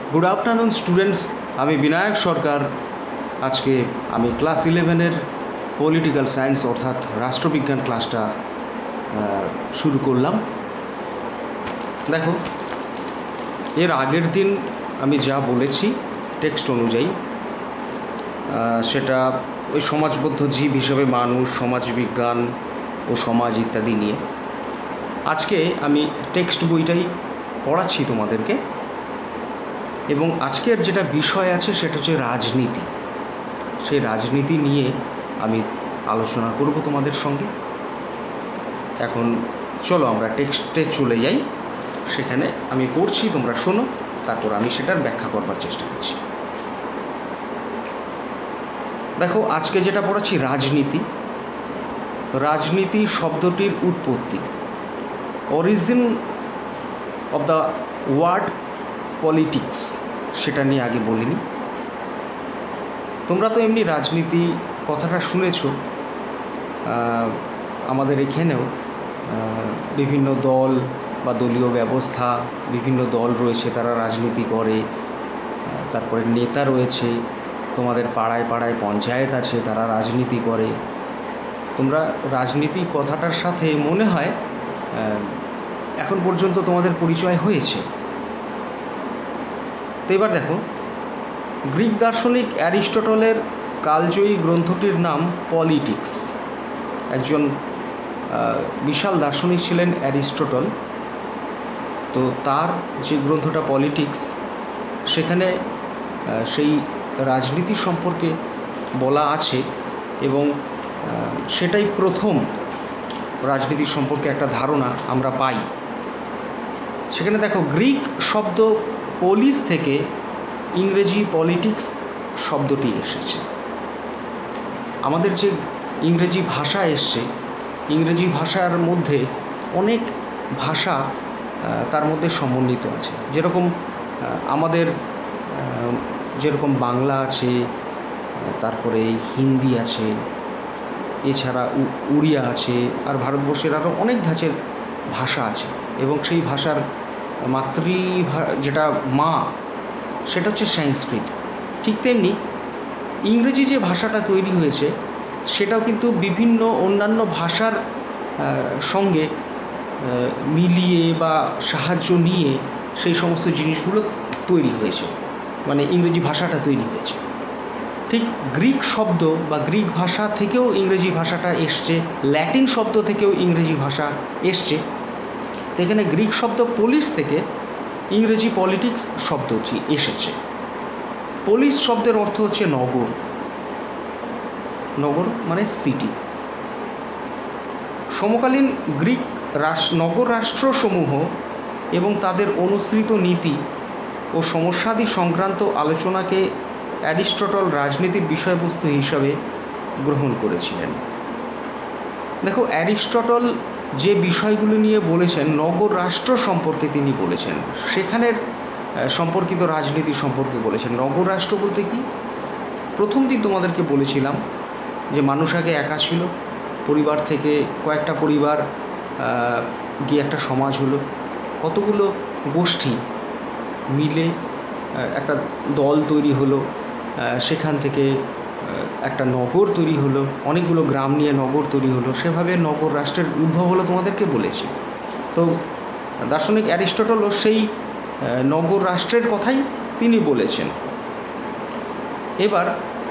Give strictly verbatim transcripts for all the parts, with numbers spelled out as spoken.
Good afternoon students, আমি বিনায়ক সরকার। আজকে আমি ক্লাস ইলেভেনের পলিটিক্যাল সায়েন্স অর্থাৎ রাষ্ট্রবিজ্ঞান ক্লাসটা শুরু করলাম। দেখো, এর আগের দিন আমি যা বলেছি টেক্সট অনুযায়ী, সেটা ওই সমাজবদ্ধ জীব হিসেবে মানুষ, সমাজবিজ্ঞান ও সমাজ ইত্যাদি নিয়ে। আজকে আমি টেক্সট বইটাই পড়াচ্ছি তোমাদেরকে, এবং আজকের যেটা বিষয় আছে সেটা হচ্ছে রাজনীতি। সেই রাজনীতি নিয়ে আমি আলোচনা করব তোমাদের সঙ্গে। এখন চলো আমরা টেক্সটে চলে যাই, সেখানে আমি পড়ছি, তোমরা শোনো, তারপর আমি সেটার ব্যাখ্যা করবার চেষ্টা করছি। দেখো, আজকে যেটা পড়াচ্ছি রাজনীতি। রাজনীতি শব্দটির উৎপত্তি, origin of the word politics, সেটা নিয়ে আগে বলিনি। তোমরা তো এমনি রাজনীতি কথাটা শুনেছ, আমাদের এখানেও বিভিন্ন দল বা দলীয় ব্যবস্থা, বিভিন্ন দল রয়েছে, তারা রাজনীতি করে। তারপরে নেতা রয়েছে, তোমাদের পাড়ায় পাড়ায় পঞ্চায়েত আছে, তারা রাজনীতি করে। তোমরা রাজনীতি কথাটার সাথে মনে হয় এখন পর্যন্ত তোমাদের পরিচয় হয়েছে। তো এবার দেখো, গ্রিক দার্শনিক অ্যারিস্টটলের কালজয়ী গ্রন্থটির নাম পলিটিক্স। একজন বিশাল দার্শনিক ছিলেন অ্যারিস্টটল। তো তার যে গ্রন্থটা পলিটিক্স, সেখানে সেই রাজনীতি সম্পর্কে বলা আছে, এবং সেটাই প্রথম রাজনীতি সম্পর্কে একটা ধারণা আমরা পাই। সেখানে দেখো, গ্রিক শব্দ পোলিস থেকে ইংরেজি পলিটিক্স শব্দটি এসেছে। আমাদের যে ইংরেজি ভাষা এসছে, ইংরেজি ভাষার মধ্যে অনেক ভাষা তার মধ্যে সমন্বিত আছে। যেরকম আমাদের যেরকম বাংলা আছে, তারপরে হিন্দি আছে, এছাড়া উড়িয়া আছে, আর ভারতবর্ষের আরও অনেক ধাঁচের ভাষা আছে, এবং সেই ভাষার মাতৃভা যেটা মা, সেটা হচ্ছে সংস্কৃত। ঠিক তেমনি ইংরেজি যে ভাষাটা তৈরি হয়েছে, সেটাও কিন্তু বিভিন্ন অন্যান্য ভাষার সঙ্গে মিলিয়ে বা সাহায্য নিয়ে সেই সমস্ত জিনিসগুলো তৈরি হয়েছে, মানে ইংরেজি ভাষাটা তৈরি হয়েছে। ঠিক গ্রিক শব্দ বা গ্রিক ভাষা থেকেও ইংরেজি ভাষাটা এসছে, ল্যাটিন শব্দ থেকেও ইংরেজি ভাষা এসছে। তো এখানে গ্রিক শব্দ পোলিস থেকে ইংরেজি পলিটিক্স শব্দটি এসেছে। পোলিস শব্দের অর্থ হচ্ছে নগর। নগর মানে সিটি। সমকালীন গ্রিক নগর রাষ্ট্রসমূহ এবং তাদের অনুসৃত নীতি ও সমস্যাদি সংক্রান্ত আলোচনাকে অ্যারিস্টটল রাজনীতির বিষয়বস্তু হিসাবে গ্রহণ করেছিলেন। দেখো, অ্যারিস্টটল যে বিষয়গুলো নিয়ে বলেছেন, নগর রাষ্ট্র সম্পর্কে তিনি বলেছেন, সেখানের সম্পর্কিত রাজনীতি সম্পর্কে বলেছেন। নগর রাষ্ট্র বলতে কি, প্রথম দিন তোমাদেরকে বলেছিলাম যে মানুষ আগে একা ছিল, পরিবার থেকে কয়েকটা পরিবার গিয়ে একটা সমাজ হলো, কতগুলো গোষ্ঠী মিলে একটা দল তৈরি হলো, সেখান থেকে একটা নগর তৈরি হলো, অনেকগুলো গ্রাম নিয়ে নগর তৈরি হলো, সেভাবে নগর রাষ্ট্রের উদ্ভব হলো তোমাদেরকে বলেছি। তো দার্শনিক অ্যারিস্টটলও সেই নগর রাষ্ট্রের কথাই তিনি বলেছেন। এবার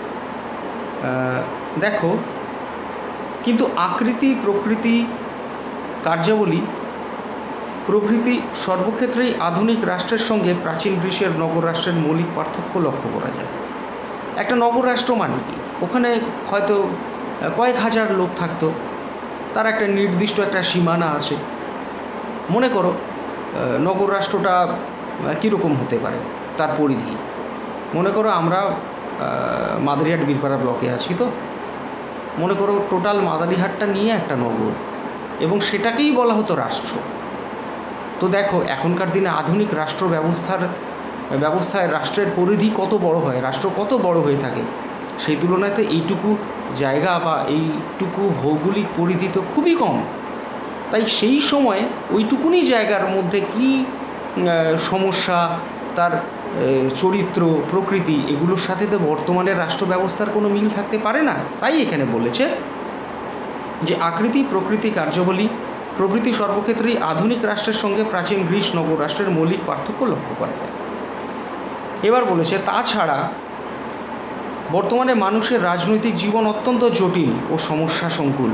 দেখো, কিন্তু আকৃতি, প্রকৃতি, কার্যাবলী প্রভৃতি সর্বক্ষেত্রেই আধুনিক রাষ্ট্রের সঙ্গে প্রাচীন গ্রীসের নগর রাষ্ট্রের মৌলিক পার্থক্য লক্ষ্য করা যায়। একটা নগর রাষ্ট্র মানে কি, ওখানে হয়তো কয়েক হাজার লোক থাকতো, তার একটা নির্দিষ্ট একটা সীমানা আছে। মনে করো নগর রাষ্ট্রটা কীরকম হতে পারে, তার পরিধি। মনে করো আমরা মাদারিহাট বীরপাড়া ব্লকে আছি, তো মনে করো টোটাল মাদারিহাটটা নিয়ে একটা নগর, এবং সেটাকেই বলা হতো রাষ্ট্র। তো দেখো, এখনকার দিনে আধুনিক রাষ্ট্র ব্যবস্থার ব্যবস্থায় রাষ্ট্রের পরিধি কত বড় হয়, রাষ্ট্র কত বড় হয়ে থাকে, সেই তুলনায় এইটুকু জায়গা বা এইটুকু ভৌগোলিক পরিধি তো খুবই কম। তাই সেই সময় ওইটুকুনি জায়গার মধ্যে কি সমস্যা তার চরিত্র, প্রকৃতি, এগুলোর সাথে তো বর্তমানের রাষ্ট্র ব্যবস্থার কোনো মিল থাকতে পারে না। তাই এখানে বলেছে যে আকৃতি, প্রকৃতি, কার্যাবলী প্রভৃতি সর্বক্ষেত্রেই আধুনিক রাষ্ট্রের সঙ্গে প্রাচীন গ্রিস নগর রাষ্ট্রের মৌলিক পার্থক্য লক্ষ্য করা যায়। এবার বলেছে তাছাড়া বর্তমানে মানুষের রাজনৈতিক জীবন অত্যন্ত জটিল ও সমস্যা সংকুল।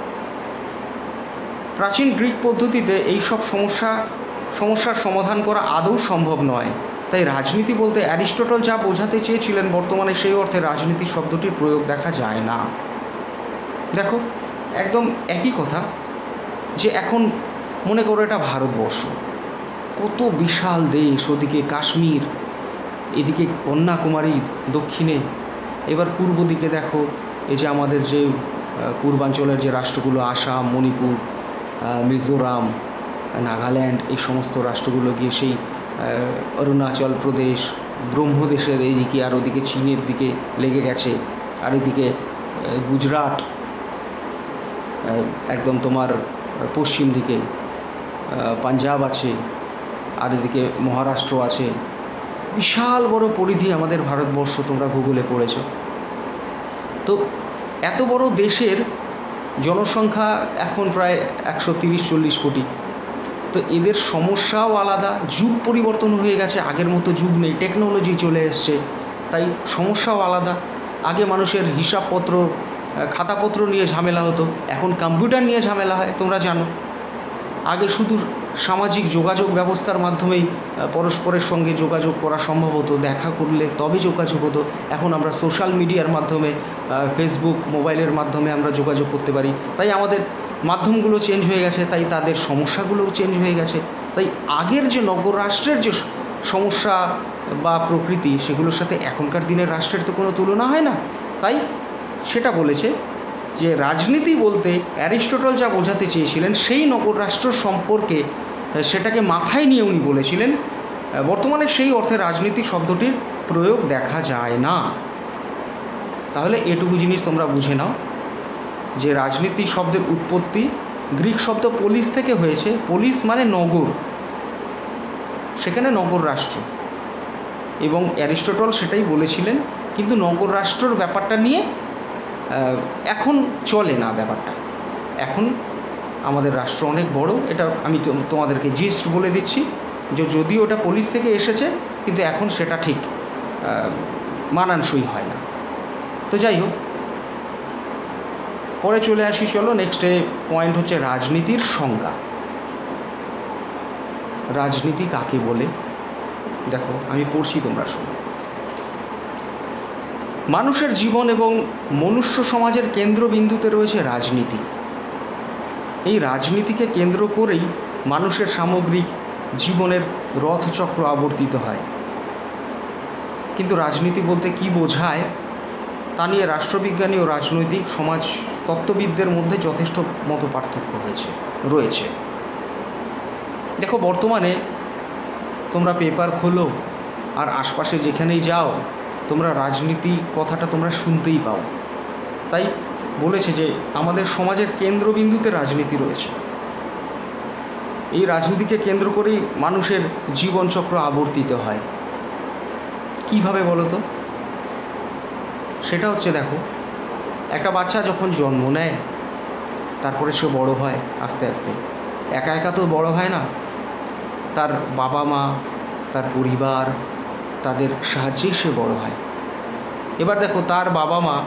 প্রাচীন গ্রিক পদ্ধতিতে এই সব সমস্যা সমস্যার সমাধান করা আদৌ সম্ভব নয়। তাই রাজনীতি বলতে অ্যারিস্টটল যা বোঝাতে চেয়েছিলেন বর্তমানে সেই অর্থে রাজনীতি শব্দটির প্রয়োগ দেখা যায় না। দেখো একদম একই কথা, যে এখন মনে করো এটা ভারতবর্ষ, কত বিশাল দেশ, ওদিকে কাশ্মীর, এদিকে কন্যাকুমারী দক্ষিণে, এবার পূর্ব দিকে দেখো এই যে আমাদের যে পূর্বাঞ্চলের যে রাষ্ট্রগুলো আসাম, মণিপুর, মিজোরাম, নাগাল্যান্ড, এই সমস্ত রাষ্ট্রগুলো গিয়ে সেই অরুণাচল প্রদেশ, ব্রহ্মদেশের এইদিকে, আর ওদিকে চীনের দিকে লেগে গেছে, আর এদিকে গুজরাট একদম তোমার পশ্চিম দিকে, পাঞ্জাব আছে, আর এদিকে মহারাষ্ট্র আছে। বিশাল বড় পরিধি আমাদের ভারতবর্ষ, তোমরা ভূগোলে পড়েছো। তো এত বড় দেশের জনসংখ্যা এখন প্রায় একশো তিরিশ চল্লিশ কোটি। তো এদের সমস্যাও আলাদা, যুগ পরিবর্তন হয়ে গেছে, আগের মতো যুগ নেই, টেকনোলজি চলে এসছে, তাই সমস্যাও আলাদা। আগে মানুষের হিসাবপত্র, খাতাপত্র নিয়ে ঝামেলা হতো, এখন কম্পিউটার নিয়ে ঝামেলা হয়, তোমরা জানো। আগে শুধু সামাজিক যোগাযোগ ব্যবস্থার মাধ্যমেই পরস্পরের সঙ্গে যোগাযোগ করা সম্ভব হতো, দেখা করলে তবে যোগাযোগ হতো। এখন আমরা সোশ্যাল মিডিয়ার মাধ্যমে, ফেসবুক, মোবাইলের মাধ্যমে আমরা যোগাযোগ করতে পারি। তাই আমাদের মাধ্যমগুলো চেঞ্জ হয়ে গেছে, তাই তাদের সমস্যাগুলোও চেঞ্জ হয়ে গেছে। তাই আগের যে নগর রাষ্ট্রের যে সমস্যা বা প্রকৃতি, সেগুলোর সাথে এখনকার দিনের রাষ্ট্রের তো কোনো তুলনা হয় না। তাই সেটা বলেছে যে রাজনীতি বলতে অ্যারিস্টটল যা বোঝাতে চেয়েছিলেন সেই নগর রাষ্ট্র সম্পর্কে, সেটাকে মাথায় নিয়ে উনি বলেছিলেন বর্তমানে সেই অর্থে রাজনীতি শব্দটির প্রয়োগ দেখা যায় না। তাহলে এটুকু জিনিস তোমরা বুঝে নাও যে রাজনীতি শব্দের উৎপত্তি গ্রিক শব্দ পোলিস থেকে হয়েছে। পোলিস মানে নগর, সেখানে নগর রাষ্ট্র, এবং অ্যারিস্টটল সেটাই বলেছিলেন। কিন্তু নগর রাষ্ট্রর ব্যাপারটা নিয়ে এখন চলে না ব্যাপারটা। এখন আমাদের রাষ্ট্র অনেক বড়, এটা আমি তোমাদেরকে জিস্ট বলে দিচ্ছি যে যদিও ওটা পুলিশ থেকে এসেছে, কিন্তু এখন সেটা ঠিক মানানসই হয় না। তো যাই হোক, পরে চলে আসি। চলো নেক্সটে পয়েন্ট হচ্ছে রাজনীতির সংজ্ঞা। রাজনীতি কাকে বলে? দেখো আমি পড়ছি, তোমরা শোনো। মানুষের জীবন এবং মনুষ্য সমাজের কেন্দ্রবিন্দুতে রয়েছে রাজনীতি। এই রাজনীতিকে কেন্দ্র করেই মানুষের সামগ্রিক জীবনের রথচক্র আবর্তিত হয়। কিন্তু রাজনীতি বলতে কি বোঝায় তা নিয়ে রাষ্ট্রবিজ্ঞানী ও রাজনৈতিক সমাজ তত্ত্ববিদদের মধ্যে যথেষ্ট মত পার্থক্য হয়েছে রয়েছে। দেখো বর্তমানে তোমরা পেপার খোলো আর আশপাশে যেখানেই যাও, তোমরা রাজনীতি কথাটা তোমরা শুনতেই পাও। তাই বলেছে যে আমাদের সমাজের কেন্দ্রবিন্দুতে রাজনীতি রয়েছে। এই রাজনীতিকে কেন্দ্র করেই মানুষের জীবনচক্র আবর্তিত হয়। কিভাবে বলো তো? সেটা হচ্ছে, দেখো একটা বাচ্চা যখন জন্ম নেয়, তারপরে সে বড় হয় আস্তে আস্তে। একা একা তো বড় হয় না, তার বাবা মা, তার পরিবার, তাদের সাহায্যেই সে বড় হয়। এবার দেখো তার বাবা মা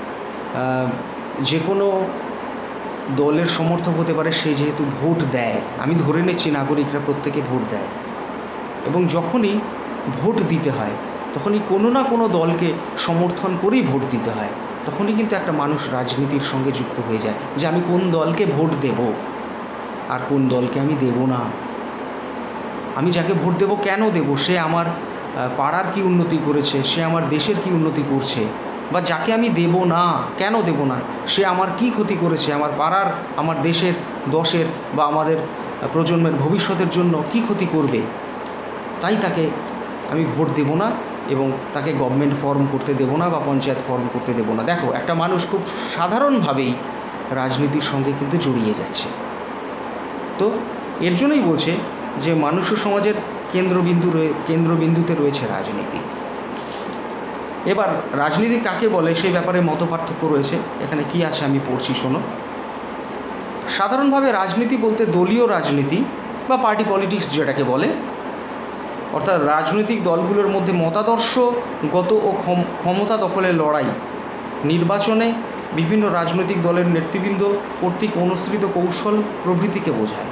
যে কোনো দলের সমর্থক হতে পারে, সে যেহেতু ভোট দেয়, আমি ধরে নিচ্ছি নাগরিকরা প্রত্যেকে ভোট দেয়, এবং যখনই ভোট দিতে হয় তখনই কোনো না কোনো দলকে সমর্থন করেই ভোট দিতে হয়। তখনই কিন্তু একটা মানুষ রাজনীতির সঙ্গে যুক্ত হয়ে যায়, যে আমি কোন দলকে ভোট দেব আর কোন দলকে আমি দেব না। আমি যাকে ভোট দেব কেন দেব? সে আমার পাড়ার কি উন্নতি করেছে, সে আমার দেশের কি উন্নতি করছে, বা যাকে আমি দেব না কেন দেব না, সে আমার কি ক্ষতি করেছে, আমার পাড়ার, আমার দেশের, দশের বা আমাদের প্রজন্মের ভবিষ্যতের জন্য কি ক্ষতি করবে, তাই তাকে আমি ভোট দেব না এবং তাকে গভর্নমেন্ট ফর্ম করতে দেব না বা পঞ্চায়েত ফর্ম করতে দেব না। দেখো একটা মানুষ খুব সাধারণভাবেই রাজনীতির সঙ্গে কিন্তু জড়িয়ে যাচ্ছে। তো এর জন্যই বলছে যে মানুষ সমাজের কেন্দ্রবিন্দু কেন্দ্রবিন্দুতে রয়েছে রাজনীতি। এবার রাজনীতি কাকে বলে সেই ব্যাপারে মত পার্থক্য রয়েছে। এখানে কি আছে আমি পড়ছি, শোনো। সাধারণভাবে রাজনীতি বলতে দলীয় রাজনীতি বা পার্টি পলিটিক্স যেটাকে বলে, অর্থাৎ রাজনৈতিক দলগুলোর মধ্যে মতাদর্শগত ও ক্ষমতা দখলের লড়াই, নির্বাচনে বিভিন্ন রাজনৈতিক দলের নেতৃবৃন্দ কর্তৃক অনুসৃত কৌশল প্রভৃতিকে বোঝায়।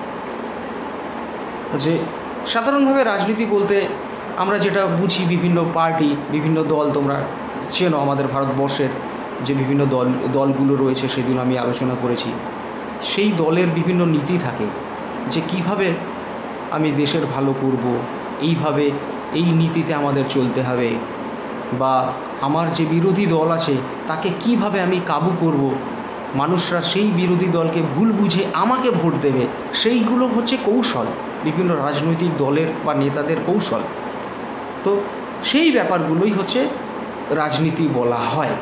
যে সাধারণভাবে রাজনীতি বলতে আমরা যেটা বুঝি, বিভিন্ন পার্টি, বিভিন্ন দল, তোমরা চেনো আমাদের ভারতবর্ষের যে বিভিন্ন দল দলগুলো রয়েছে সেদিন আমি আলোচনা করেছি। সেই দলের বিভিন্ন নীতি থাকে যে কিভাবে আমি দেশের ভালো করব, এইভাবে এই নীতিতে আমাদের চলতে হবে, বা আমার যে বিরোধী দল আছে তাকে কিভাবে আমি কাবু করব, মানুষরা সেই বিরোধী দলকে ভুল বুঝে আমাকে ভোট দেবে, সেইগুলো হচ্ছে কৌশল, বিভিন্ন রাজনৈতিক দলের বা নেতাদের কৌশল। তো সেই ব্যাপারগুলোই হচ্ছে রাজনীতি বলা হয়।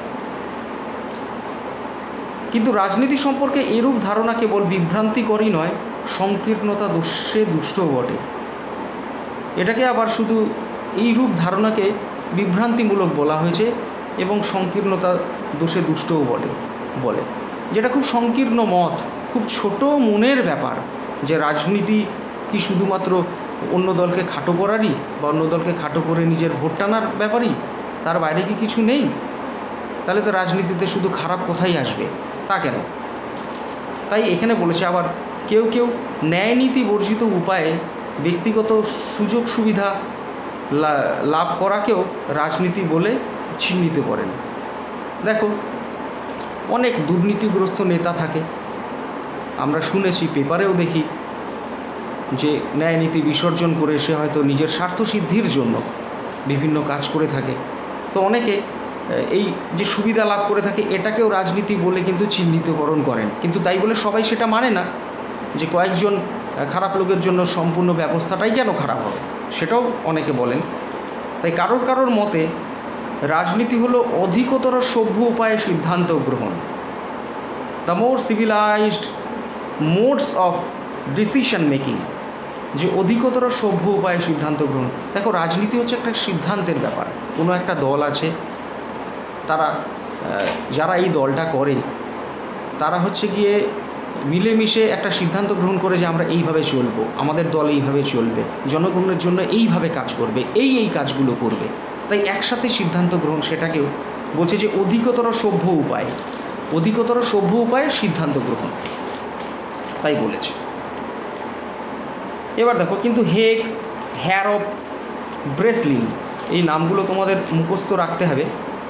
কিন্তু রাজনীতি সম্পর্কে এরূপ ধারণা কেবল বিভ্রান্তিকরই নয়, সংকীর্ণতা দোষে দুষ্টও বটে। এটাকে আবার শুধু এইরূপ ধারণাকে বিভ্রান্তিমূলক বলা হয়েছে এবং সংকীর্ণতা দোষে দুষ্টও বটে বলে, যেটা খুব সংকীর্ণ মত, খুব ছোট মনের ব্যাপার, যে রাজনীতি কি শুধুমাত্র অন্য দলকে খাটো করারই বা অন্য দলকে খাটো করে নিজের ভোট টানার ব্যাপারই, তার বাইরে কি কিছু নেই? তাহলে তো রাজনীতিতে শুধু খারাপ কথাই আসবে, তা কেন? তাই এখানে বলেছে আবার কেউ কেউ ন্যায়নীতি বর্জিত উপায়ে ব্যক্তিগত সুযোগ সুবিধা লাভ করাকেও রাজনীতি বলে চিহ্নিত করেন। দেখো, অনেক দুর্নীতিগ্রস্ত নেতা থাকে, আমরা শুনেছি, পেপারেও দেখি যে ন্যায়নীতি বিসর্জন করে সে হয়তো নিজের স্বার্থসিদ্ধির জন্য বিভিন্ন কাজ করে থাকে। তো অনেকে এই যে সুবিধা লাভ করে থাকে এটাকেও রাজনীতি বলে কিন্তু চিহ্নিতকরণ করেন, কিন্তু তাই বলে সবাই সেটা মানে না, যে কয়েকজন খারাপ লোকের জন্য সম্পূর্ণ ব্যবস্থাটাই কেন খারাপ হবে, সেটাও অনেকে বলেন। তাই কারোর কারোর মতে রাজনীতি হলো অধিকতর সভ্য উপায়ে সিদ্ধান্ত গ্রহণ, the more civilized modes of decision making, যে অধিকতর সভ্য উপায়ে সিদ্ধান্ত গ্রহণ। দেখো, রাজনীতি হচ্ছে একটা সিদ্ধান্তের ব্যাপার। কোনো একটা দল আছে, তারা যারা এই দলটা করে তারা হচ্ছে গিয়ে মিলেমিশে একটা সিদ্ধান্ত গ্রহণ করে যে আমরা এইভাবে চলবো, আমাদের দল এইভাবে চলবে, জনগণের জন্য এইভাবে কাজ করবে, এই এই কাজগুলো করবে। তাই একসাথে সিদ্ধান্ত গ্রহণ, সেটাকেও বলছে যে অধিকতর সভ্য উপায়, অধিকতর সভ্য উপায়ে সিদ্ধান্ত গ্রহণ, তাই বলেছে। এবার দেখো, কিন্তু হেগ, হ্যারপ, ব্রেসলিন, এই নামগুলো তোমাদের মুখস্থ রাখতে হবে।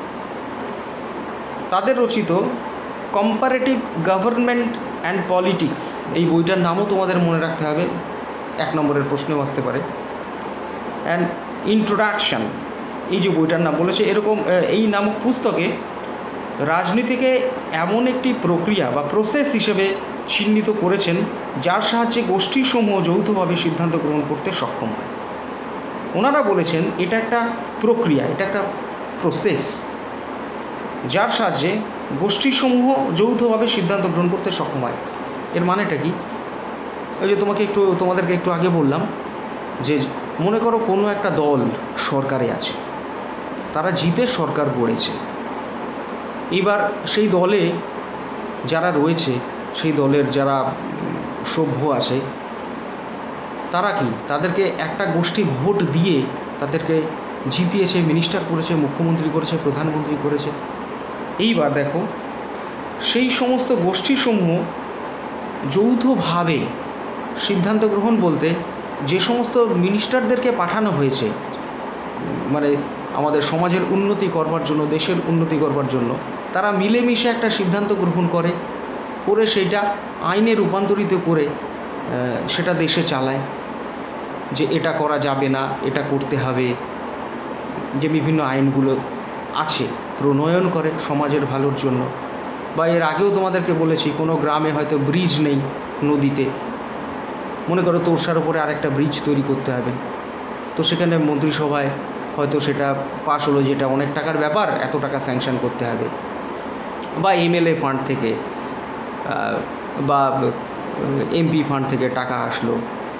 তাদের রচিত কম্পারেটিভ গভর্নমেন্ট অ্যান্ড পলিটিক্স, এই বইটার নামও তোমাদের মনে রাখতে হবে, এক নম্বরের প্রশ্নেও আসতে পারে। অ্যান্ড ইন্ট্রোডাকশান, এই যে বইটার নাম বলেছে, এরকম এই নামক পুস্তকে রাজনীতিকে এমন একটি প্রক্রিয়া বা প্রসেস হিসেবে চিহ্নিত করেছেন যার সাহায্যে গোষ্ঠীসমূহ যৌথভাবে সিদ্ধান্ত গ্রহণ করতে সক্ষম হয়। ওনারা বলেছেন এটা একটা প্রক্রিয়া, এটা একটা প্রসেস যার সাহায্যে গোষ্ঠীসমূহ যৌথভাবে সিদ্ধান্ত গ্রহণ করতে সক্ষম হয়। এর মানেটা কি? ওই যে তোমাকে একটু তোমাদেরকে একটু আগে বললাম যে মনে করো কোনো একটা দল সরকারে আছে, তারা জিতে সরকার গড়েছে। এবার সেই দলে যারা রয়েছে, সেই দলের যারা সভ্য আছে, তারা কি তাদেরকে একটা গোষ্ঠী ভোট দিয়ে তাদেরকে জিতিয়েছে, মিনিস্টার করেছে, মুখ্যমন্ত্রী করেছে, প্রধানমন্ত্রী করেছে। এইবার দেখো, সেই সমস্ত গোষ্ঠীসমূহ যৌথভাবে সিদ্ধান্ত গ্রহণ বলতে যে সমস্ত মিনিস্টারদেরকে পাঠানো হয়েছে, মানে আমাদের সমাজের উন্নতি করবার জন্য, দেশের উন্নতি করবার জন্য, তারা মিলেমিশে একটা সিদ্ধান্ত গ্রহণ করে, করে সেইটা আইনে রূপান্তরিত করে সেটা দেশে চালায়, যে এটা করা যাবে না, এটা করতে হবে, যে বিভিন্ন আইনগুলো আছে প্রণয়ন করে সমাজের ভালোর জন্য। বা এর আগেও তোমাদেরকে বলেছি, কোনো গ্রামে হয়তো ব্রিজ নেই নদীতে, মনে করো তোরসার উপরে আরেকটা ব্রিজ তৈরি করতে হবে, তো সেখানে মন্ত্রিসভায় হয়তো সেটা পাশ হলো, যেটা অনেক টাকার ব্যাপার, এত টাকা স্যাংশন করতে হবে, বা এমএলএ ফান্ড থেকে বা এমপি ফান্ড থেকে টাকা আসলো,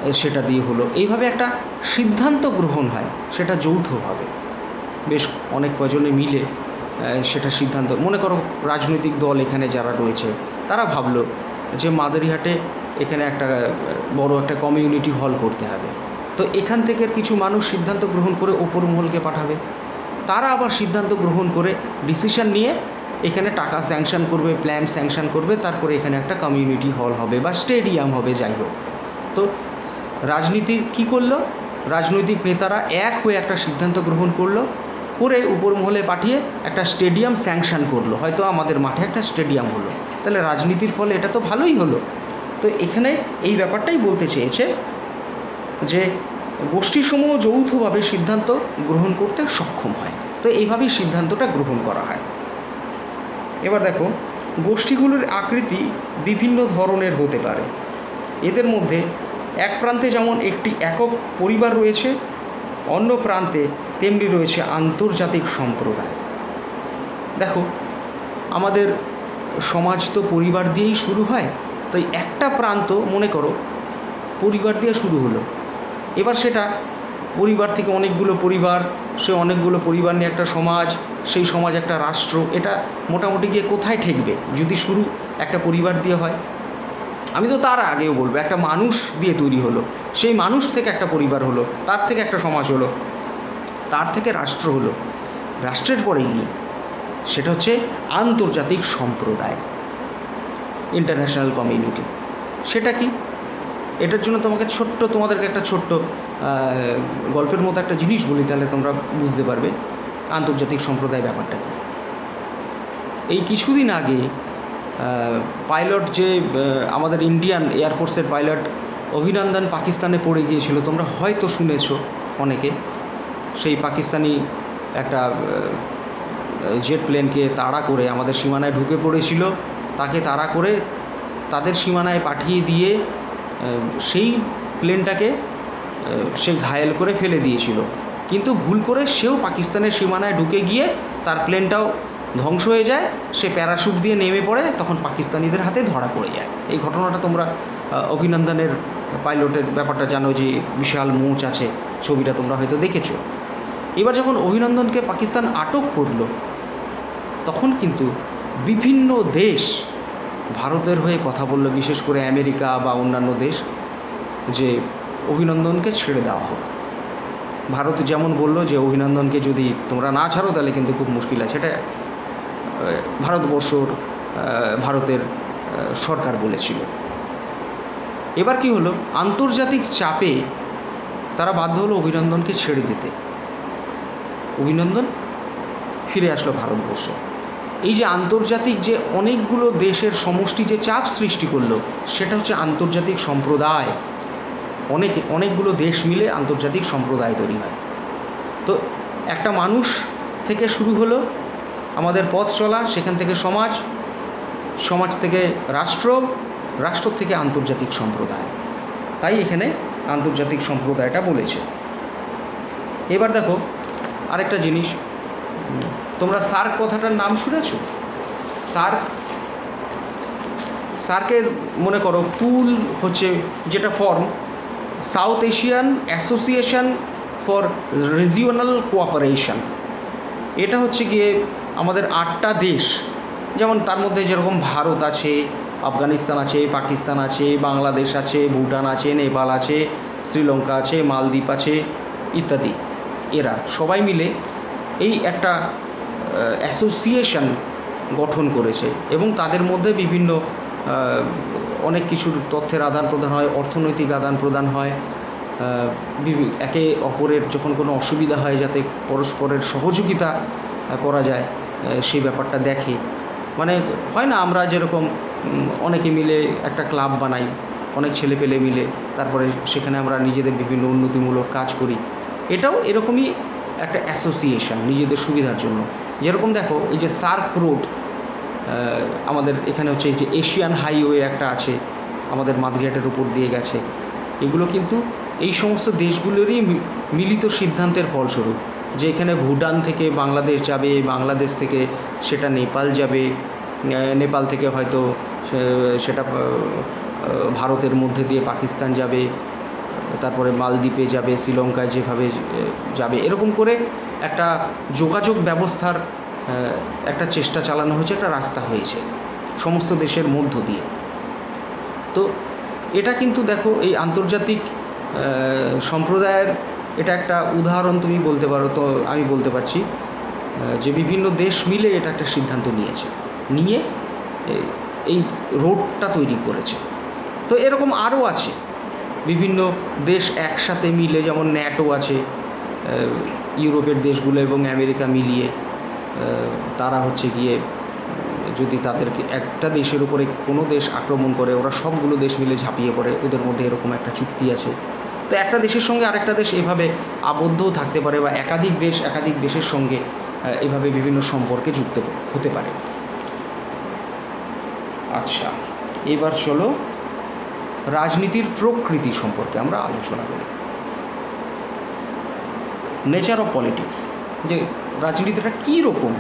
সেটা দিয়ে হলো। এইভাবে একটা সিদ্ধান্ত গ্রহণ হয়, সেটা যৌথভাবে বেশ অনেক কজনে মিলে সেটা সিদ্ধান্ত। মনে করো রাজনৈতিক দল এখানে যারা রয়েছে তারা ভাবলো যে মাদারিহাটে এখানে একটা বড় একটা কমিউনিটি হল করতে হবে, তো এখান থেকে কিছু মানুষ সিদ্ধান্ত গ্রহণ করে ওপর মহলকে পাঠাবে, তারা আবার সিদ্ধান্ত গ্রহণ করে ডিসিশন নিয়ে এখানে টাকা স্যাংশন করবে, প্ল্যান স্যাংশন করবে, তারপরে এখানে একটা কমিউনিটি হল হবে বা স্টেডিয়াম হবে, যাই হোক। তো রাজনীতির কী করলো, রাজনৈতিক নেতারা এক হয়ে একটা সিদ্ধান্ত গ্রহণ করলো, করে উপর মহলে পাঠিয়ে একটা স্টেডিয়াম স্যাংশন করলো, হয়তো আমাদের মাঠে একটা স্টেডিয়াম হলো, তাহলে রাজনীতির ফলে এটা তো ভালোই হলো। তো এখানে এই ব্যাপারটাই বলতে চেয়েছে যে গোষ্ঠীসমূহ যৌথভাবে সিদ্ধান্ত গ্রহণ করতে সক্ষম হয়, তো এইভাবেই সিদ্ধান্তটা গ্রহণ করা হয়। এবার দেখো, গোষ্ঠীগুলোর আকৃতি বিভিন্ন ধরনের হতে পারে। এদের মধ্যে এক প্রান্তে যেমন একটি একক পরিবার রয়েছে, অন্য প্রান্তে তেমনি রয়েছে আন্তর্জাতিক সম্প্রদায়। দেখো, আমাদের সমাজ তো পরিবার দিয়েই শুরু হয়, তাই একটা প্রান্ত মনে করো পরিবার দিয়ে শুরু হলো, এবার সেটা পরিবার থেকে অনেকগুলো পরিবার, সে অনেকগুলো পরিবার নিয়ে একটা সমাজ, সেই সমাজ একটা রাষ্ট্র, এটা মোটামুটি গিয়ে কোথায় ঠেকবে যদি শুরু একটা পরিবার দিয়ে হয়? আমি তো তার আগেও বলবো, একটা মানুষ দিয়ে তৈরি হলো, সেই মানুষ থেকে একটা পরিবার হলো, তার থেকে একটা সমাজ হলো, তার থেকে রাষ্ট্র হলো, রাষ্ট্রের পরে গিয়ে সেটা হচ্ছে আন্তর্জাতিক সম্প্রদায়, ইন্টারন্যাশনাল কমিউনিটি। সেটা কি? এটার জন্য তোমাকে ছোট্ট তোমাদেরকে একটা ছোট্ট গল্পের মতো একটা জিনিস বলি, তাহলে তোমরা বুঝতে পারবে আন্তর্জাতিক সম্প্রদায় ব্যাপারটা কি। এই কিছুদিন আগে পাইলট যে আমাদের ইন্ডিয়ান এয়ারফোর্সের পাইলট অভিনন্দন পাকিস্তানে পড়ে গিয়েছিল, তোমরা হয়তো শুনেছো অনেকে। সেই পাকিস্তানি একটা জেট প্লেনকে তাড়া করে আমাদের সীমানায় ঢুকে পড়েছিল, তাকে তাড়া করে তাদের সীমানায় পাঠিয়ে দিয়ে সেই প্লেনটাকে সে ঘায়েল করে ফেলে দিয়েছিল, কিন্তু ভুল করে সেও পাকিস্তানের সীমানায় ঢুকে গিয়ে তার প্লেনটাও ধ্বংস হয়ে যায়, সে প্যারাশুট দিয়ে নেমে পড়ে, তখন পাকিস্তানিদের হাতে ধরা পড়ে যায়। এই ঘটনাটা তোমরা অভিনন্দনের পাইলটের ব্যাপারটা জানো, যে বিশাল মুচ আছে, ছবিটা তোমরা হয়তো দেখেছো। এবার যখন অভিনন্দনকে পাকিস্তান আটক করলো, তখন কিন্তু বিভিন্ন দেশ ভারতের হয়ে কথা বলল, বিশেষ করে আমেরিকা বা অন্যান্য দেশ, যে অভিনন্দনকে ছেড়ে দেওয়া হোক। ভারত যেমন বলল যে অভিনন্দনকে যদি তোমরা না ছাড়ো তাহলে কিন্তু খুব মুশকিল আছে, এটা ভারতবর্ষর ভারতের সরকার বলেছিল। এবার কি হলো, আন্তর্জাতিক চাপে তারা বাধ্য হলো অভিনন্দনকে ছেড়ে দিতে। অভিনন্দন ফিরে আসলো ভারতবর্ষে। এই যে আন্তর্জাতিক যে অনেকগুলো দেশের সমষ্টি যে চাপ সৃষ্টি করলো, সেটা হচ্ছে আন্তর্জাতিক সম্প্রদায়। অনেক অনেকগুলো দেশ মিলে আন্তর্জাতিক সম্প্রদায় তৈরি হয়। তো একটা মানুষ থেকে শুরু হলো আমাদের পথ চলা, সেখান থেকে সমাজ, সমাজ থেকে রাষ্ট্র, রাষ্ট্র থেকে আন্তর্জাতিক সম্প্রদায়। তাই এখানে আন্তর্জাতিক সম্প্রদায়টা বলেছে। এবার দেখো আরেকটা জিনিস, তোমরা সার্ক কথাটার নাম শুনেছো? সার্ক সার্কের মনে করো ফুল হচ্ছে যেটা form, South Asian Association for Regional Cooperation. এটা হচ্ছে গিয়ে আমাদের আটটা দেশ, যেমন তার মধ্যে যেরকম ভারত আছে, আফগানিস্তান আছে, পাকিস্তান আছে, বাংলাদেশ আছে, ভুটান আছে, নেপাল আছে, শ্রীলঙ্কা আছে, মালদ্বীপ আছে ইত্যাদি। এরা সবাই মিলে এই একটা অ্যাসোসিয়েশন গঠন করেছে এবং তাদের মধ্যে বিভিন্ন অনেক কিছুর তথ্যের আদান প্রদান হয়, অর্থনৈতিক আদান প্রদান হয়, একে অপরের যখন কোনো অসুবিধা হয় যাতে পরস্পরের সহযোগিতা করা যায় সেই ব্যাপারটা দেখে। মানে হয় না, আমরা যেরকম অনেকে মিলে একটা ক্লাব বানাই, অনেক ছেলে পেলে মিলে, তারপরে সেখানে আমরা নিজেদের বিভিন্ন উন্নতিমূলক কাজ করি, এটাও এরকমই একটা অ্যাসোসিয়েশন নিজেদের সুবিধার জন্য। যেরকম দেখো এই যে সার্ক রোড আমাদের এখানে হচ্ছে, এই যে এশিয়ান হাইওয়ে একটা আছে আমাদের মাদারিহাটের উপর দিয়ে গেছে, এগুলো কিন্তু এই সমস্ত দেশগুলোরই মিলিত সিদ্ধান্তের ফলস্বরূপ, যে এখানে ভুটান থেকে বাংলাদেশ যাবে, বাংলাদেশ থেকে সেটা নেপাল যাবে, নেপাল থেকে হয়তো সেটা ভারতের মধ্যে দিয়ে পাকিস্তান যাবে, তারপরে মালদ্বীপে যাবে, শ্রীলঙ্কায় যেভাবে যাবে, এরকম করে একটা যোগাযোগ ব্যবস্থার একটা চেষ্টা চালানো হয়েছে, একটা রাস্তা হয়েছে সমস্ত দেশের মধ্য দিয়ে। তো এটা কিন্তু দেখো এই আন্তর্জাতিক সম্প্রদায়ের এটা একটা উদাহরণ তুমি বলতে পারো। তো আমি বলতে পারছি যে বিভিন্ন দেশ মিলে এটা একটা সিদ্ধান্ত নিয়েছে, নিয়ে এই রোডটা তৈরি করেছে। তো এরকম আরও আছে বিভিন্ন দেশ একসাথে মিলে, যেমন ন্যাটো আছে, ইউরোপের দেশগুলো এবং আমেরিকা মিলিয়ে তারা হচ্ছে গিয়ে যদি তাদেরকে একটা দেশের উপরে কোনো দেশ আক্রমণ করে, ওরা সবগুলো দেশ মিলে ঝাঁপিয়ে পড়ে, ওদের মধ্যে এরকম একটা চুক্তি আছে। তো একটা দেশের সঙ্গে আরেকটা দেশ এভাবে আবদ্ধও থাকতে পারে, বা একাধিক দেশ একাধিক দেশের সঙ্গে এভাবে বিভিন্ন সম্পর্কে যুক্ত হতে পারে। আচ্ছা, এবার চলো রাজনীতির প্রকৃতি সম্পর্কে আমরা আলোচনা করি। নেচার অফ পলিটিক্স, যে রাজনীতিটা কী রকম।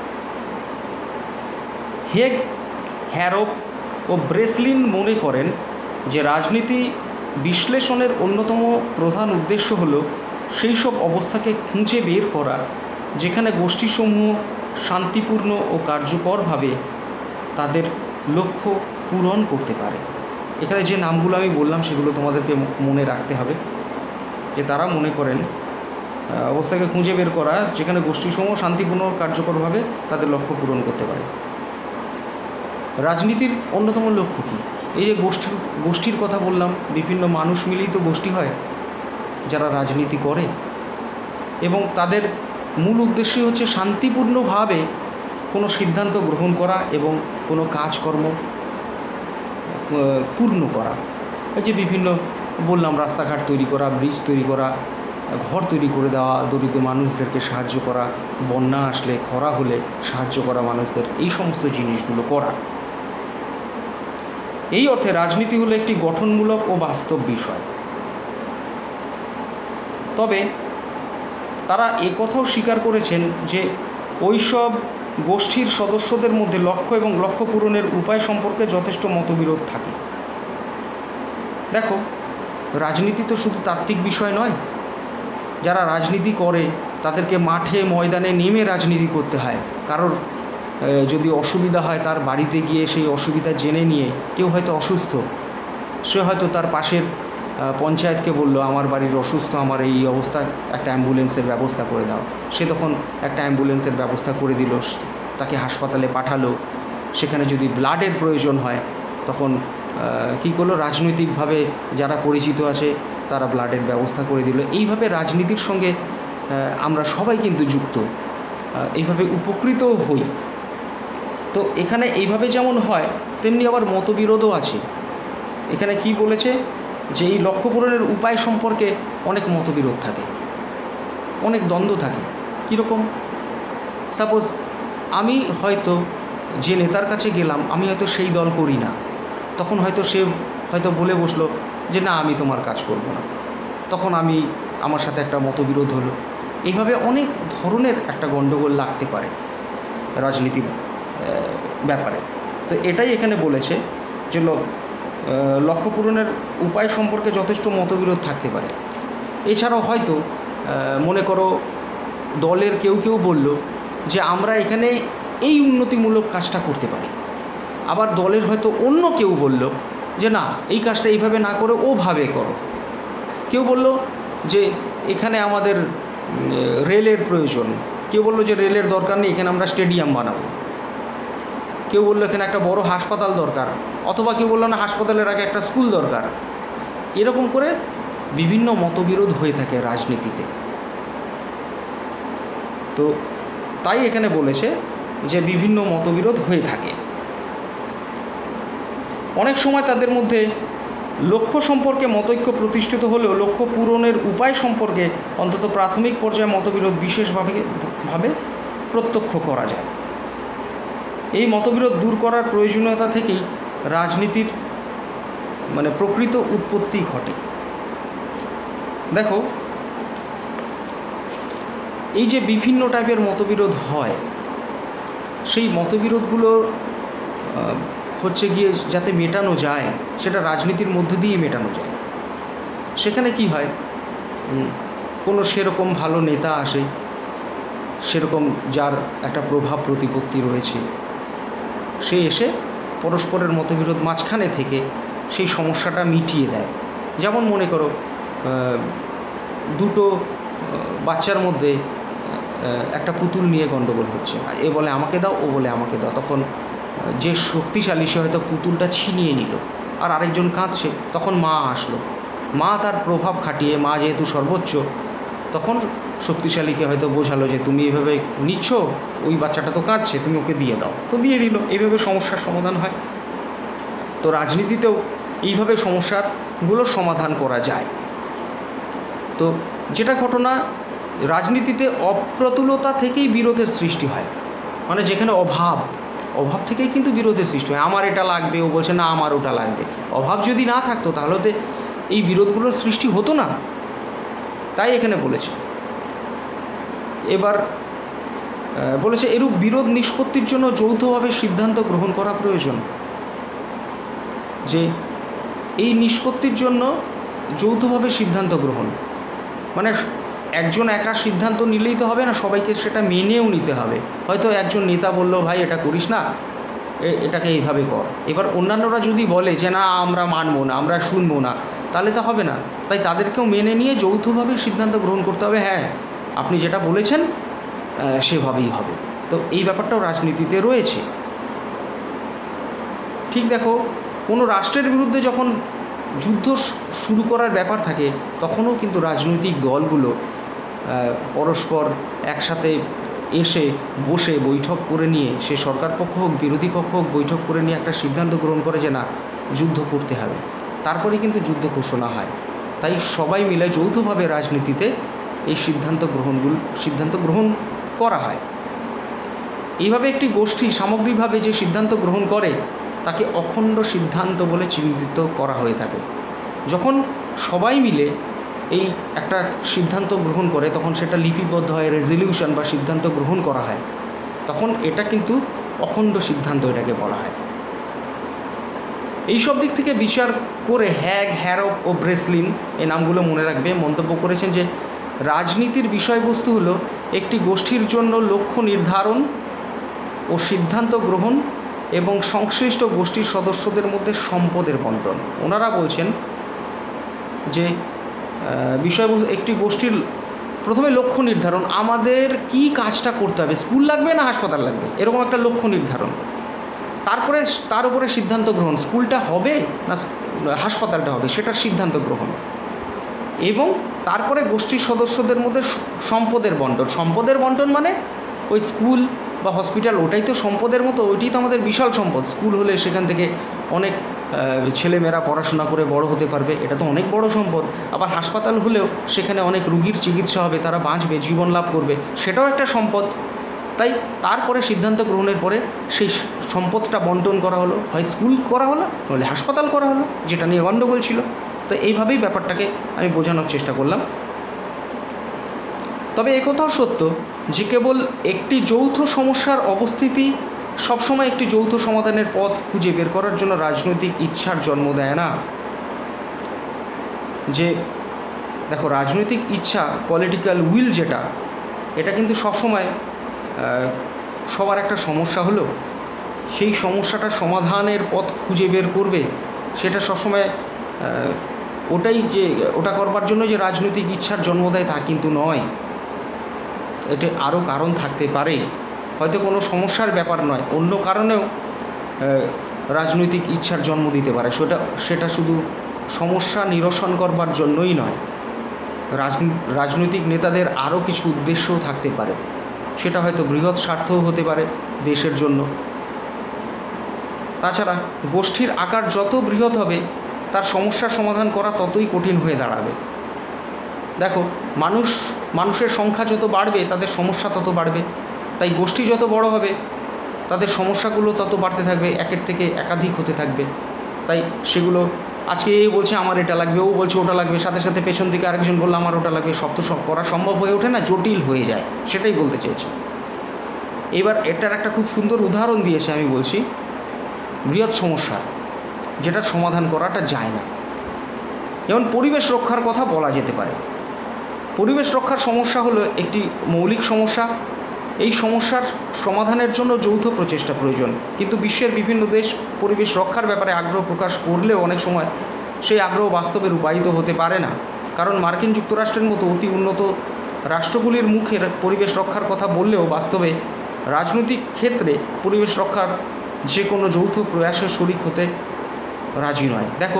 হেগ, হ্যারপ ও ব্রেসলিন মনে করেন যে রাজনীতি বিশ্লেষণের অন্যতম প্রধান উদ্দেশ্য হল সেই সব অবস্থাকে খুঁজে বের করা যেখানে গোষ্ঠীসমূহ শান্তিপূর্ণ ও কার্যকরভাবে তাদের লক্ষ্য পূরণ করতে পারে। এখানে যে নামগুলো আমি বললাম সেগুলো তোমাদেরকে মনে রাখতে হবে, যে তারা মনে করেন অবস্থাকে খুঁজে বের করা যেখানে গোষ্ঠীসমূহ শান্তিপূর্ণ ও কার্যকরভাবে তাদের লক্ষ্য পূরণ করতে পারে। রাজনীতির অন্যতম লক্ষ্য কী? এই যে গোষ্ঠী গোষ্ঠীর কথা বললাম, বিভিন্ন মানুষ মিলেই তো গোষ্ঠী হয় যারা রাজনীতি করে, এবং তাদের মূল উদ্দেশ্যই হচ্ছে শান্তিপূর্ণভাবে কোনো সিদ্ধান্ত গ্রহণ করা এবং কোনো কাজকর্ম পূর্ণ করা। এই যে বিভিন্ন বললাম, রাস্তাঘাট তৈরি করা, ব্রিজ তৈরি করা, ঘর তৈরি করে দেওয়া, দরিদ্র মানুষদেরকে সাহায্য করা, বন্যা আসলে খরা হলে সাহায্য করা মানুষদের, এই সমস্ত জিনিসগুলো করা। এই অর্থে রাজনীতি হলো একটি গঠনমূলক ও বাস্তব বিষয়। তবে তারা একথাও স্বীকার করেছেন যে ওইসব গোষ্ঠীর সদস্যদের মধ্যে লক্ষ্য এবং লক্ষ্য পূরণের উপায় সম্পর্কে যথেষ্ট মতবিরোধ থাকে। দেখো, রাজনীতি তো শুধু তাত্ত্বিক বিষয় নয়। যারা রাজনীতি করে তাদেরকে মাঠে ময়দানে নেমে রাজনীতি করতে হয়। কারোর যদি অসুবিধা হয় তার বাড়িতে গিয়ে সেই অসুবিধা জেনে নিয়ে, কেউ হয়তো অসুস্থ, সে হয়তো তার পাশের পঞ্চায়েতকে বলল আমার বাড়ির অসুস্থ, আমার এই অবস্থায় একটা অ্যাম্বুলেন্সের ব্যবস্থা করে দাও। সে তখন একটা অ্যাম্বুলেন্সের ব্যবস্থা করে দিল, তাকে হাসপাতালে পাঠালো। সেখানে যদি ব্লাডের প্রয়োজন হয় তখন কী করলো, রাজনৈতিকভাবে যারা পরিচিত আছে তারা ব্লাডের ব্যবস্থা করে দিল। এইভাবে রাজনীতির সঙ্গে আমরা সবাই কিন্তু যুক্ত, এইভাবে উপকৃতও হই। তো এখানে এইভাবে যেমন হয় তেমনি আবার মতবিরোধও আছে। এখানে কি বলেছে যে এই লক্ষ্য পূরণের উপায় সম্পর্কে অনেক মতবিরোধ থাকে, অনেক দ্বন্দ্ব থাকে। কীরকম? সাপোজ আমি হয়তো যে নেতার কাছে গেলাম, আমি হয়তো সেই দল করি না, তখন হয়তো সে হয়তো বলে বসলো যে না, আমি তোমার কাজ করব না। তখন আমি আমার সাথে একটা মতবিরোধ হলো। এইভাবে অনেক ধরনের একটা গণ্ডগোল লাগতে পারে রাজনীতির ব্যাপারে। তো এটাই এখানে বলেছে যে লক্ষ্য পূরণের উপায় সম্পর্কে যথেষ্ট মতবিরোধ থাকতে পারে। এছাড়াও হয়তো মনে করো দলের কেউ কেউ বলল যে আমরা এখানে এই উন্নতিমূলক কাজটা করতে পারি, আবার দলের হয়তো অন্য কেউ বলল যে না, এই কাজটা এইভাবে না করে ওভাবে করো। কেউ বলল যে এখানে আমাদের রেলের প্রয়োজন, কেউ বলল যে রেলের দরকার নেই, এখানে আমরা স্টেডিয়াম বানাবো। কেউ বললো এখানে একটা বড় হাসপাতাল দরকার, অথবা কেউ বললো না, হাসপাতালের আগে একটা স্কুল দরকার। এরকম করে বিভিন্ন মতবিরোধ হয়ে থাকে রাজনীতিতে। তো তাই এখানে বলেছে যে বিভিন্ন মতবিরোধ হয়ে থাকে। অনেক সময় তাদের মধ্যে লক্ষ্য সম্পর্কে মতৈক্য প্রতিষ্ঠিত হলেও লক্ষ্য পূরণের উপায় সম্পর্কে অন্তত প্রাথমিক পর্যায়ে মতবিরোধ বিশেষভাবে ভাবে প্রত্যক্ষ করা যায়। এই মতবিরোধ দূর করার প্রয়োজনীয়তা থেকেই রাজনীতির মানে প্রকৃত উৎপত্তি ঘটে। দেখো, এই যে বিভিন্ন টাইপের মতবিরোধ হয়, সেই মতবিরোধগুলো হচ্ছে গিয়ে যাতে মেটানো যায়, সেটা রাজনীতির মধ্য দিয়ে মেটানো যায়। সেখানে কি হয়, কোনো সেরকম ভালো নেতা আসে, সেরকম যার একটা প্রভাব প্রতিপত্তি রয়েছে, সে এসে পরস্পরের মতবিরোধ মাঝখানে থেকে সেই সমস্যাটা মিটিয়ে দেয়। যেমন মনে করো দুটো বাচ্চার মধ্যে একটা পুতুল নিয়ে গণ্ডগোল হচ্ছে, এ বলে আমাকে দাও, ও বলে আমাকে দাও। তখন যে শক্তিশালী সে হয়তো পুতুলটা ছিনিয়ে নিল, আর আরেকজন কাঁদছে, তখন মা আসলো। মা তার প্রভাব খাটিয়ে, মা যেহেতু সর্বোচ্চ, তখন শক্তিশালীকে হয়তো বোঝালো যে তুমি এভাবে নিচ্ছ, ওই বাচ্চাটা তো কাঁদছে, তুমি ওকে দিয়ে দাও, তো দিয়ে দিল। এইভাবে সমস্যার সমাধান হয়। তো রাজনীতিতেও এইভাবে সমস্যাগুলোর সমাধান করা যায়। তো যেটা ঘটনা, রাজনীতিতে অপ্রতুলতা থেকেই বিরোধের সৃষ্টি হয়, মানে যেখানে অভাব অভাব থেকেই কিন্তু বিরোধের সৃষ্টি হয়। আমার এটা লাগবে, ও বলছে না আমার ওটা লাগবে। অভাব যদি না থাকতো তাহলে তো এই বিরোধগুলোর সৃষ্টি হতো না। তাই এখানে বলেছে। এবার বলেছে এরূপ বিরোধ নিষ্পত্তির জন্য যৌথভাবে সিদ্ধান্ত গ্রহণ করা প্রয়োজন। যে এই নিষ্পত্তির জন্য যৌথভাবে সিদ্ধান্ত গ্রহণ, মানে একজন একা সিদ্ধান্ত নিলেই তো হবে না, সবাইকে সেটা মেনেও নিতে হবে। হয়তো একজন নেতা বলল ভাই এটা করিস না, এটাকে এইভাবে কর। এবার অন্যান্যরা যদি বলে যে না আমরা মানবো না, আমরা শুনবো না, তাহলে তো হবে না। তাই তাদেরকেও মেনে নিয়ে যৌথভাবে সিদ্ধান্ত গ্রহণ করতে হবে। হ্যাঁ, আপনি যেটা বলেছেন সেভাবেই হবে। তো এই ব্যাপারটাও রাজনীতিতে রয়েছে। ঠিক দেখো, কোনো রাষ্ট্রের বিরুদ্ধে যখন যুদ্ধ শুরু করার ব্যাপার থাকে, তখনও কিন্তু রাজনৈতিক দলগুলো পরস্পর একসাথে এসে বসে বৈঠক করে নিয়ে, সে সরকার পক্ষ হোক বিরোধী পক্ষ হোক, বৈঠক করে নিয়ে একটা সিদ্ধান্ত গ্রহণ করে যে না যুদ্ধ করতে হবে, তারপরে কিন্তু যুদ্ধ ঘোষণা হয়। তাই সবাই মিলে যৌথভাবে রাজনীতিতে এই সিদ্ধান্ত গ্রহণগুলো সিদ্ধান্ত গ্রহণ করা হয়। এইভাবে একটি গোষ্ঠী সামগ্রিকভাবে যে সিদ্ধান্ত গ্রহণ করে তাকে অখণ্ড সিদ্ধান্ত বলে চিহ্নিত করা হয়ে থাকে। যখন সবাই মিলে এই একটা সিদ্ধান্ত গ্রহণ করে, তখন সেটা লিপিবদ্ধ হয়, রেজলিউশন বা সিদ্ধান্ত গ্রহণ করা হয়, তখন এটা কিন্তু অখণ্ড সিদ্ধান্ত এটাকে বলা হয়। এই সব দিক থেকে বিচার করে হ্যাগ, হ্যারপ ও ব্রেসলিন এই নামগুলো মনে রাখবে, মন্তব্য করেছেন যে রাজনীতির বিষয়বস্তু হলো একটি গোষ্ঠীর জন্য লক্ষ্য নির্ধারণ ও সিদ্ধান্ত গ্রহণ এবং সংশ্লিষ্ট গোষ্ঠীর সদস্যদের মধ্যে সম্পদের বণ্টন। ওনারা বলছেন যে বিষয়বস্তু একটি গোষ্ঠীর প্রথমে লক্ষ্য নির্ধারণ, আমাদের কি কাজটা করতে হবে, স্কুল লাগবে না হাসপাতাল লাগবে, এরকম একটা লক্ষ্য নির্ধারণ। তারপরে তার উপরে সিদ্ধান্ত গ্রহণ, স্কুলটা হবে না হাসপাতালটা হবে সেটার সিদ্ধান্ত গ্রহণ। এবং তারপরে গোষ্ঠীর সদস্যদের মধ্যে সম্পদের বণ্টন। সম্পদের বণ্টন মানে ওই স্কুল বা হসপিটাল, ওটাই তো সম্পদের মতো, ওইটাই তো আমাদের বিশাল সম্পদ। স্কুল হলে সেখান থেকে অনেক ছেলেমেয়েরা পড়াশোনা করে বড় হতে পারবে, এটা তো অনেক বড় সম্পদ। আবার হাসপাতাল হলেও সেখানে অনেক রুগীর চিকিৎসা হবে, তারা বাঁচবে, জীবন লাভ করবে, সেটাও একটা সম্পদ। তাই তারপরে সিদ্ধান্ত গ্রহণের পরে সেই সম্পদটা বণ্টন করা হলো, হয় স্কুল করা হলো নাহলে হাসপাতাল করা হলো, যেটা নিয়ে গণ্ডগোল ছিল। তো এইভাবেই ব্যাপারটাকে আমি বোঝানোর চেষ্টা করলাম। তবে একথাও সত্য যে কেবল একটি যৌথ সমস্যার অবস্থিতি সবসময় একটি যৌথ সমাধানের পথ খুঁজে বের করার জন্য রাজনৈতিক ইচ্ছার জন্ম দেয় না। যে দেখো, রাজনৈতিক ইচ্ছা, পলিটিক্যাল উইল যেটা, এটা কিন্তু সবসময় সবার একটা সমস্যা হলো সেই সমস্যাটার সমাধানের পথ খুঁজে বের করবে, সেটা সবসময় ওটাই যে ওটা করবার জন্য যে রাজনৈতিক ইচ্ছার জন্ম দেয় তা কিন্তু নয়। এটা আরও কারণ থাকতে পারে, হয়তো কোনো সমস্যার ব্যাপার নয়, অন্য কারণেও রাজনৈতিক ইচ্ছার জন্ম দিতে পারে। সেটা সেটা শুধু সমস্যা নিরসন করবার জন্যই নয়, রাজনৈতিক নেতাদের আরও কিছু উদ্দেশ্যও থাকতে পারে, সেটা হয়তো বৃহৎ স্বার্থও হতে পারে দেশের জন্য। তাছাড়া গোষ্ঠীর আকার যত বৃহৎ হবে তার সমস্যার সমাধান করা ততই কঠিন হয়ে দাঁড়াবে। দেখো, মানুষ মানুষের সংখ্যা যত বাড়বে তাদের সমস্যা তত বাড়বে, তাই গোষ্ঠী যত বড় হবে তাদের সমস্যাগুলো তত বাড়তে থাকবে, একের থেকে একাধিক হতে থাকবে। তাই সেগুলো আজকে এ বলছে আমার এটা লাগবে, ও বলছে ওটা লাগবে, সাথে সাথে পেছন থেকে আরেকজন বললো আমার ওটা লাগবে, সব তো সব করা সম্ভব হয়ে ওঠে না, জটিল হয়ে যায়, সেটাই বলতে চেয়েছি। এবার এটার একটা খুব সুন্দর উদাহরণ দিয়েছে, আমি বলছি বৃহৎ সমস্যা যেটার সমাধান করাটা যায় না। যেমন পরিবেশ রক্ষার কথা বলা যেতে পারে। পরিবেশ রক্ষার সমস্যা হলো একটি মৌলিক সমস্যা। এই সমস্যার সমাধানের জন্য যৌথ প্রচেষ্টা প্রয়োজন, কিন্তু বিশ্বের বিভিন্ন দেশ পরিবেশ রক্ষার ব্যাপারে আগ্রহ প্রকাশ করলেও অনেক সময় সেই আগ্রহ বাস্তবে রূপায়িত হতে পারে না, কারণ মার্কিন যুক্তরাষ্ট্রের মতো অতি উন্নত রাষ্ট্রগুলির মুখের পরিবেশ রক্ষার কথা বললেও বাস্তবে রাজনৈতিক ক্ষেত্রে পরিবেশ রক্ষার যে কোনো যৌথ প্রয়াসে শরিক হতে রাজি নয়। দেখো,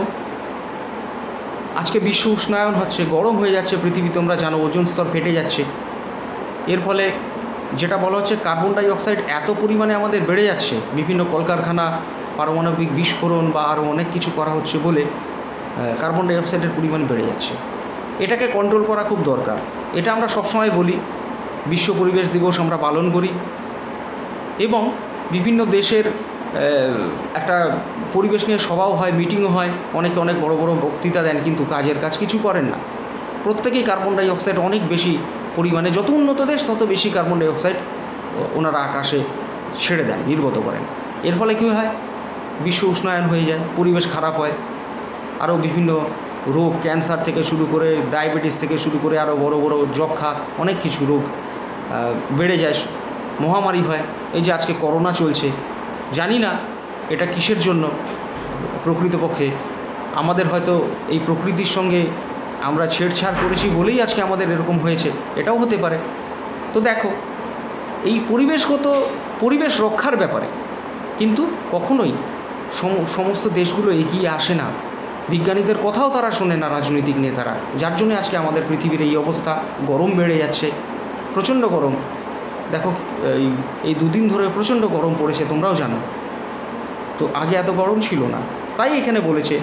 আজকে বিশ্ব উষ্ণায়ন হচ্ছে, গরম হয়ে যাচ্ছে পৃথিবী, তোমরা জানো ওজোন স্তর ফেটে যাচ্ছে। এর ফলে যেটা বলা হচ্ছে কার্বন ডাই অক্সাইড এত পরিমাণে আমাদের বেড়ে যাচ্ছে, বিভিন্ন কলকারখানা, পারমাণবিক বিস্ফোরণ বা আরও অনেক কিছু করা হচ্ছে বলে কার্বন ডাই অক্সাইডের পরিমাণ বেড়ে যাচ্ছে। এটাকে কন্ট্রোল করা খুব দরকার। এটা আমরা সবসময় বলি, বিশ্ব পরিবেশ দিবস আমরা পালন করি এবং বিভিন্ন দেশের একটা পরিবেশ নিয়ে সভাও হয়, মিটিংও হয়, অনেকে অনেক বড় বড় বক্তৃতা দেন, কিন্তু কাজের কাজ কিছু করেন না। প্রত্যেকেই কার্বন ডাই অক্সাইড অনেক বেশি পরিমাণে, যত উন্নত দেশ তত বেশি কার্বন ডাই অক্সাইড ওনারা আকাশে ছেড়ে দেন, নির্গত করেন। এর ফলে কী হয়, বিশ্ব উষ্ণায়ন হয়ে যায়, পরিবেশ খারাপ হয়, আরও বিভিন্ন রোগ, ক্যান্সার থেকে শুরু করে ডায়াবেটিস থেকে শুরু করে আরও বড় বড় যক্ষা, অনেক কিছু রোগ বেড়ে যায়, মহামারী হয়। এই যে আজকে করোনা চলছে, জানি না এটা কিসের জন্য, প্রকৃতপক্ষে আমাদের হয়তো এই প্রকৃতির সঙ্গে আমরা ছেড়ছাড় করেছি বলেই আজকে আমাদের এরকম হয়েছে, এটাও হতে পারে। তো দেখো, এই পরিবেশগত পরিবেশ রক্ষার ব্যাপারে কিন্তু কখনোই সমস্ত দেশগুলো এগিয়ে আসে না, বিজ্ঞানীদের কথাও তারা শোনে না, রাজনৈতিক নেতারা, যার জন্য আজকে আমাদের পৃথিবীর এই অবস্থা। গরম বেড়ে যাচ্ছে, প্রচণ্ড গরম। দেখো, এই এই দুদিন ধরে প্রচণ্ড গরম পড়েছে, তোমরাও জানো। তো আগে এত গরম ছিল না। তাই এখানে বলেছে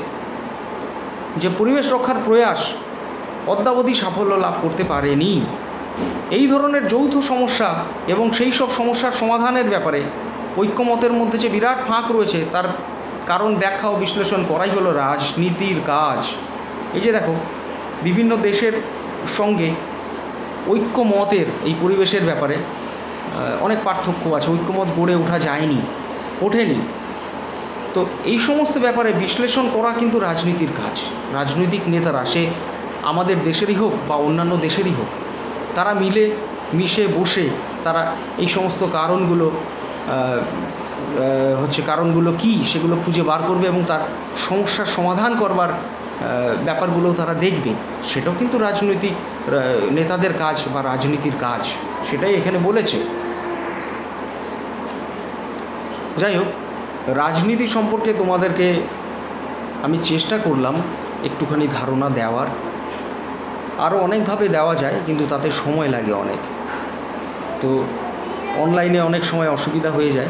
যে পরিবেশ রক্ষার প্রয়াস অদ্যাবধি সাফল্য লাভ করতে পারেনি। এই ধরনের যৌথ সমস্যা এবং সেই সব সমস্যার সমাধানের ব্যাপারে ঐক্যমতের মধ্যে যে বিরাট ফাঁক রয়েছে, তার কারণ ব্যাখ্যা ও বিশ্লেষণ করাই হলো রাজনীতির কাজ। এই যে দেখো, বিভিন্ন দেশের সঙ্গে ঐক্যমতের এই পরিবেশের ব্যাপারে অনেক পার্থক্য আছে, ঐক্যমত গড়ে ওঠা যায়নি, ওঠেনি। তো এই সমস্ত ব্যাপারে বিশ্লেষণ করা কিন্তু রাজনীতির কাজ। রাজনৈতিক নেতারা, সে আমাদের দেশেরই হোক বা অন্যান্য দেশেরই হোক, তারা মিলে মিশে বসে তারা এই সমস্ত কারণগুলো হচ্ছে কারণগুলো কি সেগুলো খুঁজে বার করবে এবং তার সমস্যার সমাধান করবার ব্যাপারগুলো তারা দেখবে। সেটাও কিন্তু রাজনৈতিক নেতাদের কাজ বা রাজনীতির কাজ, সেটাই এখানে বলেছে। যাই হোক, রাজনীতি সম্পর্কে তোমাদেরকে আমি চেষ্টা করলাম একটুখানি ধারণা দেওয়ার। আরও অনেকভাবে দেওয়া যায়, কিন্তু তাতে সময় লাগে অনেক। তো অনলাইনে অনেক সময় অসুবিধা হয়ে যায়,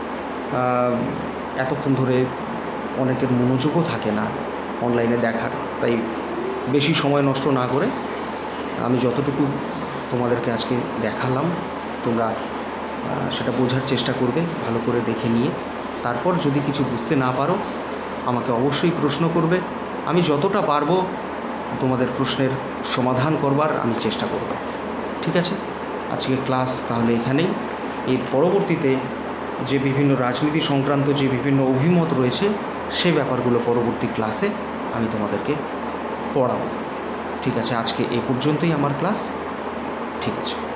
এতক্ষণ ধরে অনেকের মনোযোগও থাকে না অনলাইনে দেখার। তাই বেশি সময় নষ্ট না করে আমি যতটুকু তোমাদেরকে আজকে দেখালাম, তোমরা সেটা বোঝার চেষ্টা করবে ভালো করে দেখে নিয়ে। তারপর যদি কিছু বুঝতে না পারো আমাকে অবশ্যই প্রশ্ন করবে। আমি যতটা পারবো তোমাদের প্রশ্নের সমাধান করবার আমি চেষ্টা করব। ঠিক আছে, আজকে ক্লাস তাহলে এখানেই। এর পরবর্তীতে যে বিভিন্ন রাজনীতি সংক্রান্ত যে বিভিন্ন অভিমত রয়েছে সে ব্যাপারগুলো পরবর্তী ক্লাসে আমি তোমাদেরকে পড়াবো। ঠিক আছে, আজকে এ পর্যন্তই আমার ক্লাস। ঠিক আছে।